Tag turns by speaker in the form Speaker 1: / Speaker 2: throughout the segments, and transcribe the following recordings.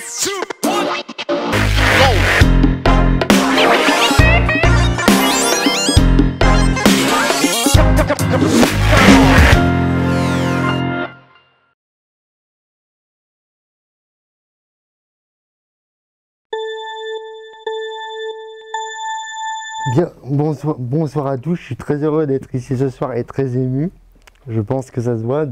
Speaker 1: Bien, bonsoir à tous, je suis très heureux d'être ici ce soir et très ému. Je pense que ça se voit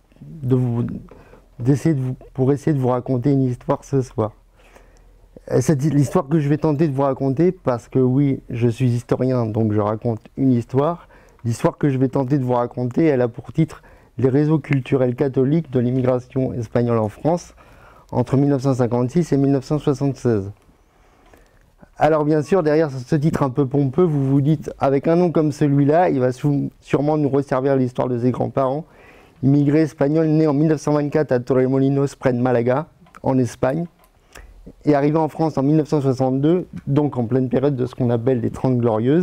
Speaker 1: pour essayer de vous raconter une histoire ce soir. C'est l'histoire que je vais tenter de vous raconter parce que oui, je suis historien, donc je raconte une histoire. L'histoire que je vais tenter de vous raconter, elle a pour titre « Les réseaux culturels catholiques de l'immigration espagnole en France entre 1956 et 1976 ». Alors bien sûr, derrière ce titre un peu pompeux, vous vous dites, avec un nom comme celui-là, il va sûrement nous resservir l'histoire de ses grands-parents, immigrés espagnols nés en 1924 à Torremolinos, près de Malaga, en Espagne, et arrivés en France en 1962, donc en pleine période de ce qu'on appelle les 30 Glorieuses,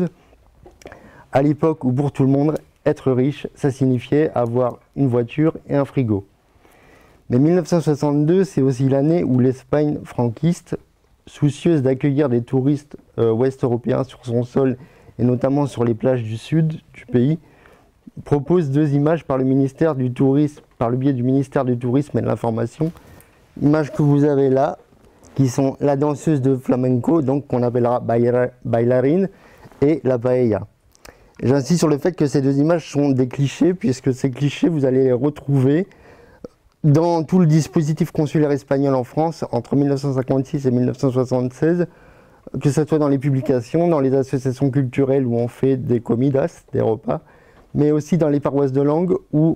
Speaker 1: à l'époque où pour tout le monde, être riche, ça signifiait avoir une voiture et un frigo. Mais 1962, c'est aussi l'année où l'Espagne franquiste, soucieuse d'accueillir des touristes ouest-européens sur son sol et notamment sur les plages du sud du pays, propose deux images par le ministère du Tourisme, par le biais du ministère du Tourisme et de l'Information. Images que vous avez là, qui sont la danseuse de flamenco, donc qu'on appellera bailarine, et la paella. J'insiste sur le fait que ces deux images sont des clichés, puisque ces clichés, vous allez les retrouver dans tout le dispositif consulaire espagnol en France entre 1956 et 1976, que ce soit dans les publications, dans les associations culturelles où on fait des comidas, des repas, mais aussi dans les paroisses de langue où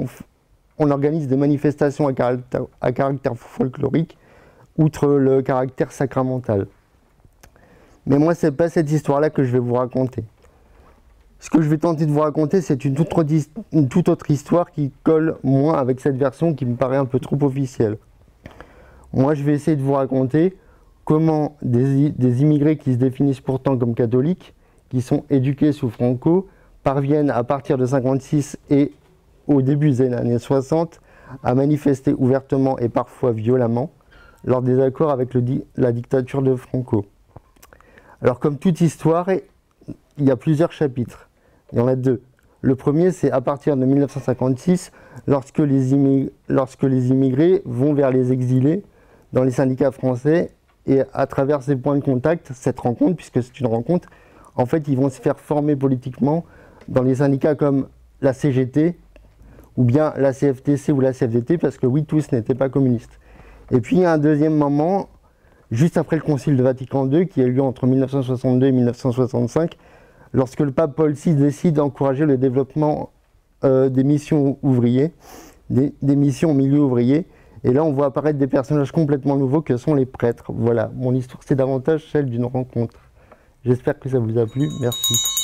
Speaker 1: on organise des manifestations à caractère folklorique, outre le caractère sacramental. Mais moi, ce n'est pas cette histoire-là que je vais vous raconter. Ce que je vais tenter de vous raconter, c'est une toute autre histoire qui colle moins avec cette version qui me paraît un peu trop officielle. Moi, je vais essayer de vous raconter comment des immigrés qui se définissent pourtant comme catholiques, qui sont éduqués sous Franco, parviennent à partir de 1956 et au début des années 60 à manifester ouvertement et parfois violemment lors des accords avec la dictature de Franco. Alors, comme toute histoire, il y a plusieurs chapitres. Il y en a deux. Le premier, c'est à partir de 1956, lorsque les immigrés vont vers les exilés dans les syndicats français, et à travers ces points de contact, cette rencontre, puisque c'est une rencontre, en fait, ils vont se faire former politiquement dans les syndicats comme la CGT, ou bien la CFTC ou la CFDT, parce que oui, tous n'étaient pas communistes. Et puis, il y a un deuxième moment, juste après le Concile de Vatican II, qui a eu lieu entre 1962 et 1965, lorsque le pape Paul VI décide d'encourager le développement des missions ouvriers, des missions au milieu ouvrier. Et là, on voit apparaître des personnages complètement nouveaux que sont les prêtres. Voilà, mon histoire, c'est davantage celle d'une rencontre. J'espère que ça vous a plu. Merci.